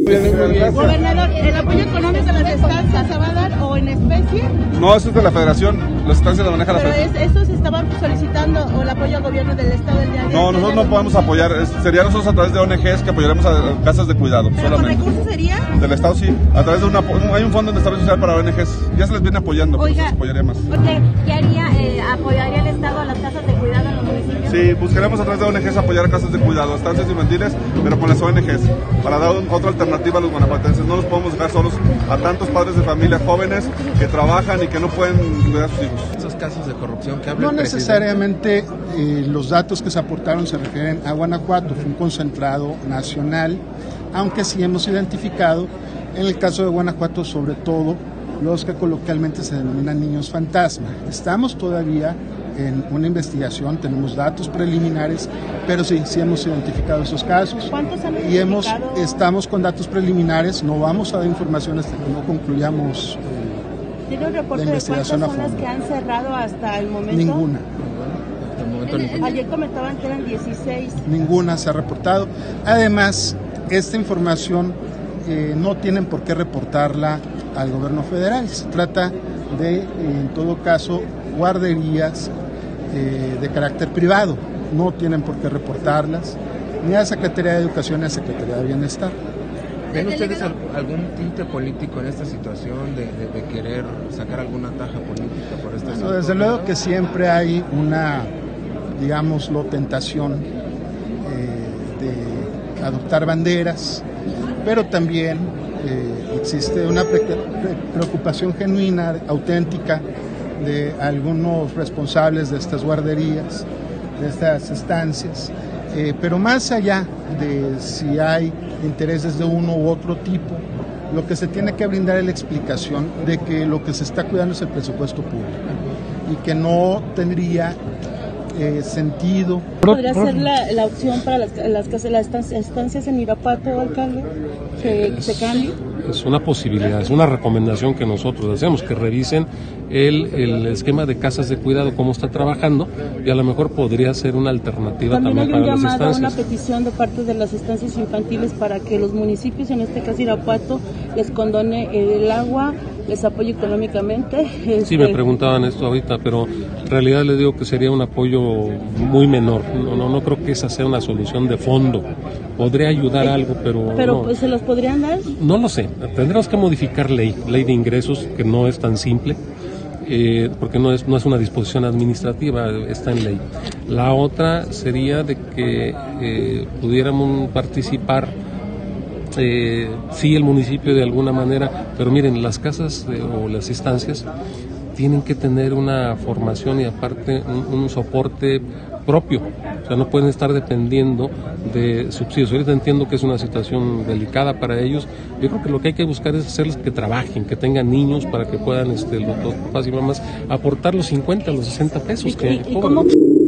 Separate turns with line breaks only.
Gobernador, ¿el apoyo económico a las estancias se va a dar o en especie?
No, eso es de la federación, las estancias las maneja la federación.
Pero ¿estos estaban solicitando o el apoyo al gobierno del estado el día de
No, nosotros no podemos apoyar, sería nosotros a través de ONGs que apoyaremos a casas de cuidado.
¿Pero
solamente.
con recursos sería?
Del estado sí, a través de hay un fondo de desarrollo social para ONGs, ya se les viene apoyando, pero se apoyaría más.
¿Qué haría? ¿Apoyaría el estado a las casas de cuidado en los municipios?
Sí, buscaremos a través de ONGs apoyar a casas de cuidado, estancias infantiles, pero con las ONGs, para dar otra alternativa a los guanajuatenses. No los podemos dejar solos a tantos padres de familia jóvenes que trabajan y que no pueden cuidar a sus hijos.
Esos casos de corrupción que habla
No
el presidente.
necesariamente los datos que se aportaron se refieren a Guanajuato, fue un concentrado nacional, aunque sí hemos identificado, en el caso de Guanajuato, sobre todo los que coloquialmente se denominan niños fantasma. Estamos todavía en una investigación, tenemos datos preliminares, pero sí hemos identificado esos casos.
¿Cuántos han
y
identificado?
estamos con datos preliminares, no vamos a dar información hasta que no concluyamos
¿Tiene un reporte de cuántas son las que han cerrado hasta el momento?
Ninguna.
Ayer comentaban que eran 16.
Ninguna se ha reportado. Además, esta información no tienen por qué reportarla al gobierno federal. Se trata de, en todo caso, guarderías de carácter privado. No tienen por qué reportarlas ni a la Secretaría de Educación ni a la Secretaría de Bienestar.
¿Ven ustedes algún tinte político en esta situación de querer sacar alguna taja política por esta situación?
Desde luego que siempre hay una, digámoslo, tentación de adoptar banderas, pero también existe una preocupación genuina, auténtica, de algunos responsables de estas guarderías, de estas estancias, pero más allá de si hay intereses de uno u otro tipo, lo que se tiene que brindar es la explicación de que lo que se está cuidando es el presupuesto público y que no tendría sentido.
¿Podría ser la opción para las estancias en Irapuato, alcalde, que se cambie?
Es una posibilidad, es una recomendación que nosotros hacemos, que revisen el esquema de casas de cuidado, cómo está trabajando, y a lo mejor podría ser una alternativa también para las estancias.
También hay un llamado, una petición de parte de las estancias infantiles para que los municipios, en este caso Irapuato, les condone el agua, les apoye económicamente.
Sí, me preguntaban esto ahorita, pero en realidad les digo que sería un apoyo muy menor. No creo que esa sea una solución de fondo. Podría ayudar algo, pero
no.
Pues,
¿se los podrían dar?
No lo sé. Tendremos que modificar ley de ingresos, que no es tan simple, porque no es una disposición administrativa, está en ley. La otra sería de que pudiéramos participar, sí, el municipio de alguna manera, pero miren, las casas o las estancias tienen que tener una formación y aparte un soporte propio, o sea, no pueden estar dependiendo de subsidios. Ahorita entiendo que es una situación delicada para ellos. Yo creo que lo que hay que buscar es hacerles que trabajen, que tengan niños para que puedan los papás y mamás aportar los 50, los 60 pesos que cobran.